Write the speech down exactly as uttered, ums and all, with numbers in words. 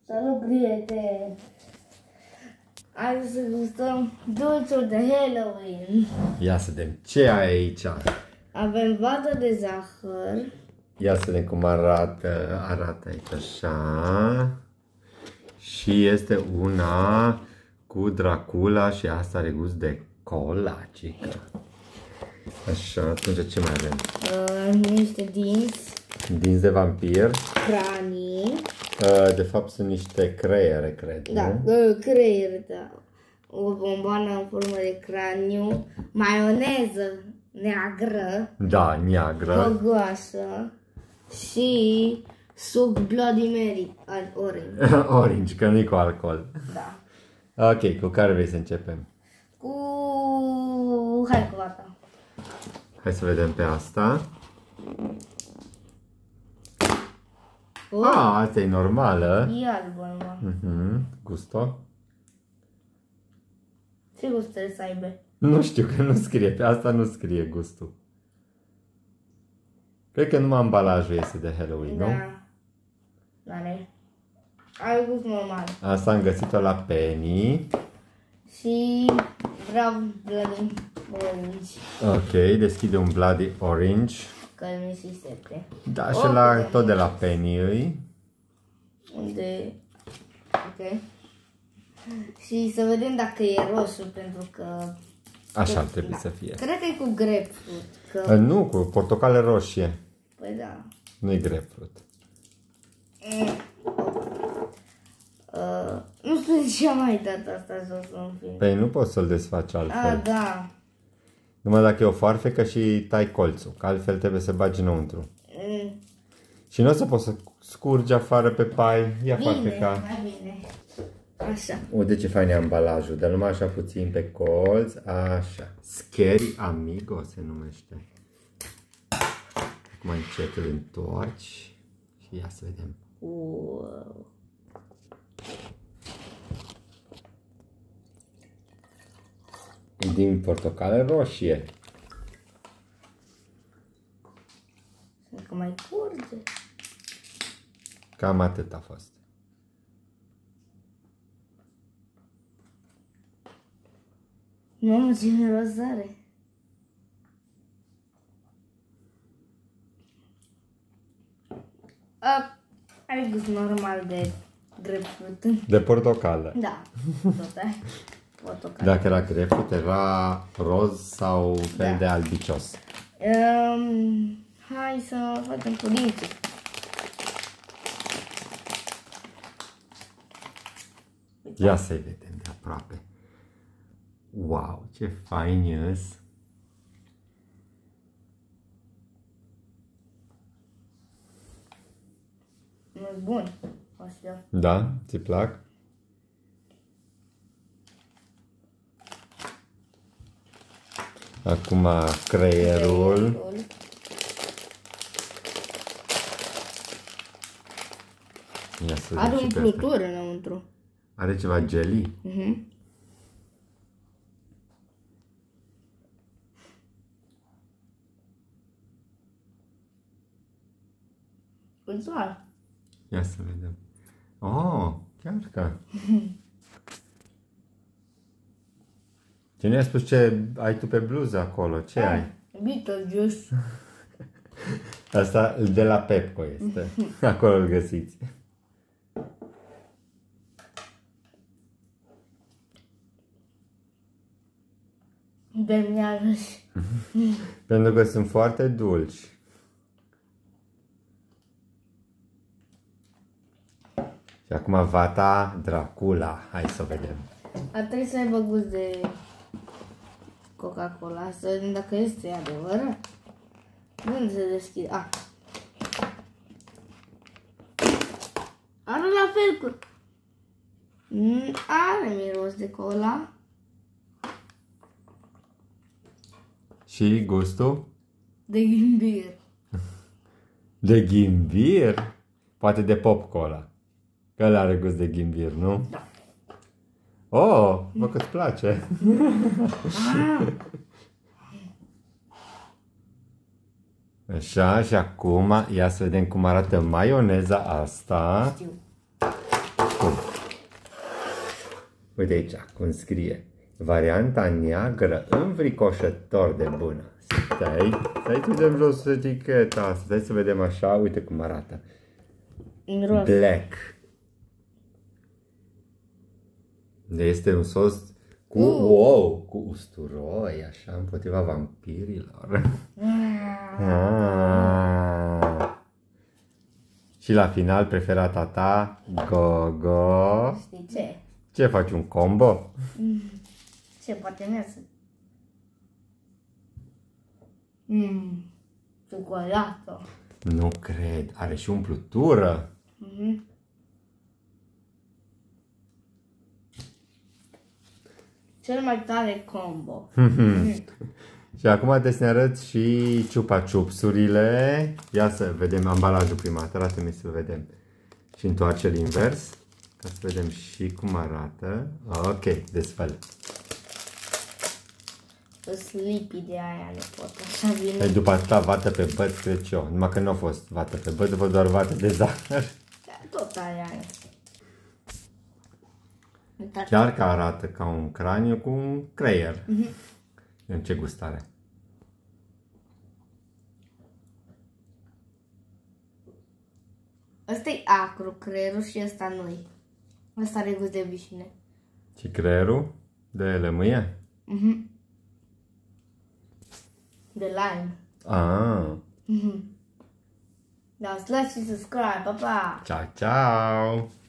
Salut, prieteni! Hai să gustăm dulciuri de Halloween. Ia să vedem ce ai aici. Avem vată de zahăr. Ia să vedem cum arată. Arată aici așa. Și este una cu Dracula și asta are gust de colacică. Așa, atunci ce mai avem? Uh, niște dinți. Dinți de vampir. Cranii. Uh, de fapt sunt niște creiere, cred. Da, uh, creier, da. O bomboană în formă de craniu. Maioneză neagră. Da, neagră. Gogoasă. Și suc Bloody Mary al orange. Orange, că nu-i cu alcool. Da. Ok, cu care vrei să începem? Cu... Hai cu vata. Hai să vedem pe asta. Oh. Ah, asta e normală. E albă, mă. Mhm, gusto. Ce gust trebuie să aibă? Nu știu, că nu scrie, pe asta nu scrie gustul. Cred că numai ambalajul este de Halloween, Da. nu? Da, ne. Are gust normal. Asta am găsit-o la Penny. Și vreau Bloody Orange. Ok, deschide un Bloody Orange. Că mi se sete. Da, și Oh, la, putem tot de la Penny îi. Unde... Ok. Și să vedem dacă e roșu, pentru că... Așa ar trebui să fie. Cred că e cu grapefruit. Că... Nu, cu portocale roșie. Păi da. Nu-i grapefruit. Mm. Uh, nu știu de ce am mai dat asta jos în film. Păi nu poți să-l desfaci Ah, altfel. da. Numai dacă e o foarfecă și tai colțul, că altfel trebuie să bagi înăuntru. Mm. Și nu o să poți să scurgi afară pe pai. Ia Bine, foarfeca. mai bine. Așa. O, de ce fain e ambalajul, dar numai așa puțin pe colț, așa. Scary Amigo se numește. Acum încet îl întorci și ia să vedem. Wow. E din portocale roșie. Încă mai curge. Cam atât a fost. Mamă, ce miros are. A, are gust normal de grapefruit. De portocală. Da, tot ai. Portocală. Dacă era grapefruit, era roz sau fel Da. de albicios. Um, hai să facem cu dinții. Ia să-i vedem de aproape. Wow, ce fain ies. Nu-s bun. Așa. Da? Ți plac? Acum creierul. Creierul. Ia să Are vedem și pe asta. umplutură înăuntru. Are ceva jelly? Mhm. Ușor. Ia să vedem. Oh, chiar că. Cine a spus ce ai tu pe bluză acolo? Ce ai? Beetlejuice. Asta de la Pepco este. Acolo îl găsiți. De miarăși. Pentru că sunt foarte dulci. Și acum vata Dracula. Hai să vedem. Ar trebui să aibă gust de Coca-Cola. Să vedem dacă este adevărat. Unde se deschide? Ah. Are la fel cu... Mm, are miros de cola. Și gustul? De ghimbir. De ghimbir? Poate de pop-cola. Că ăla are gust de ghimbir, nu? Da. Oh, vă că-ți place. Ah. Așa, și acum ia să vedem cum arată maioneza asta. Știu. Acum. Uite aici cum scrie. Varianta neagră înfricoșător de bună. Stai, stai să vedem jos eticheta. Stai să vedem așa, uite cum arată. Miros. Black. Este un sos cu, Uh. wow, cu usturoi, așa, împotriva vampirilor. Ah. Și la final, preferata ta, Gogo. Știi ce? Ce faci, un combo? Ce poate merge? Mmm, ciocolată. Nu cred, are și umplutură. Mhm. Cel mai tare combo. Mm. Și acum trebuie să ne arăți și Chupa Chupsurile. Ia să vedem ambalajul prima dată, arată-mi să vedem. Și întoarce-l invers, ca să vedem și cum arată. Ok, desfăl. Îs lipii de aia, nu pot, așa vine. Păi după atâta vată pe băț, cred eu. Numai că nu a fost vată pe băț, a fost doar vată de zahăr. Tot aia. Chiar că arată ca un craniu cu un creier. Mhm. În ce gust are? Ăsta e acru, creierul, și ăsta nu-i. Ăsta are gust de vișine. Și creierul de lămâie? Mhm. De lime. Ah. Mhm. Da, like și subscribe, pa, pa! Ciao, ciao!